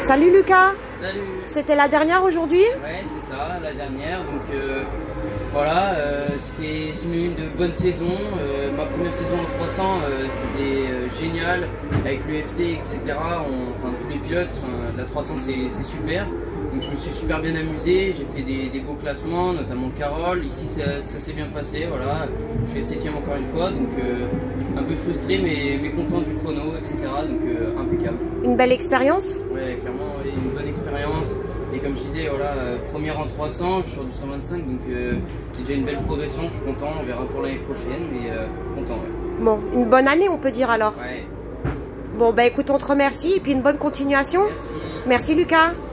Salut Lucas. Salut. C'était la dernière aujourd'hui? Ouais, c'est ça, la dernière. Donc voilà, c'était synonyme de bonne saison. Ma première saison en 300, c'était génial avec l'UFT, etc. Enfin, tous les pilotes, la 300 c'est super. Donc je me suis super bien amusé, j'ai fait des beaux classements, notamment Carole. Ici ça s'est bien passé, voilà. Je fais 7ème encore une fois, donc un peu frustré mais content du chrono, etc. Donc impeccable. Une belle expérience? Ouais, clairement, ouais, une bonne expérience. Et comme je disais, voilà, première en 300, je suis sur du 125, donc c'est déjà une belle progression, je suis content, on verra pour l'année prochaine, mais content, ouais. Bon, une bonne année on peut dire alors. Ouais. Bon bah écoute, on te remercie et puis une bonne continuation. Merci. Merci Lucas.